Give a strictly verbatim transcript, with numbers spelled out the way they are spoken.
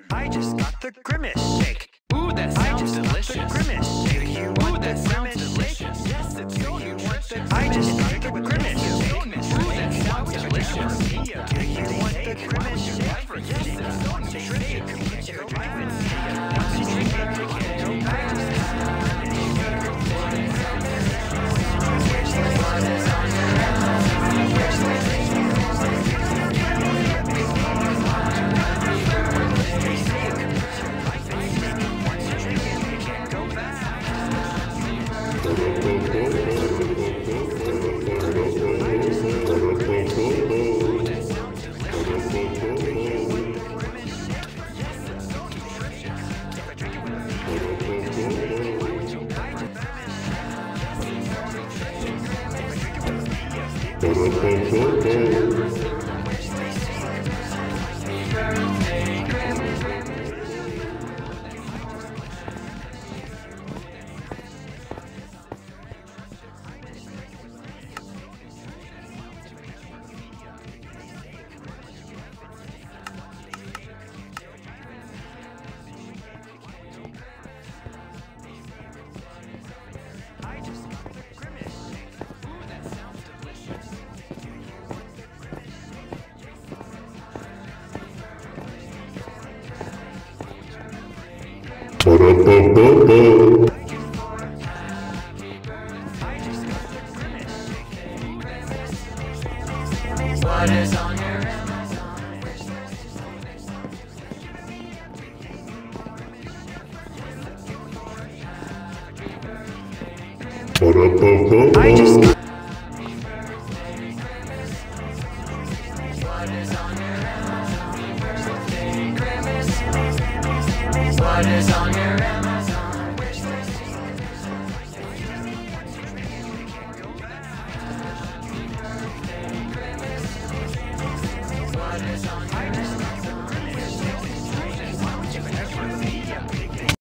I just got the Grimace shake. Ooh, that I sounds just delicious. got the Grimace shake. Do you Ooh, want that the sounds Grimace delicious. shake? Yes, it's so nutritious. I just got the Grimace shake. Ooh, that sounds delicious. Do you want the Grimace shake? Yes, it's so nutritious. Once you drink it, you can't go back. What is on your Amazon wish list? I just got What is on your Amazon birthday Grimace? What is on your Amazon wish list? What is on your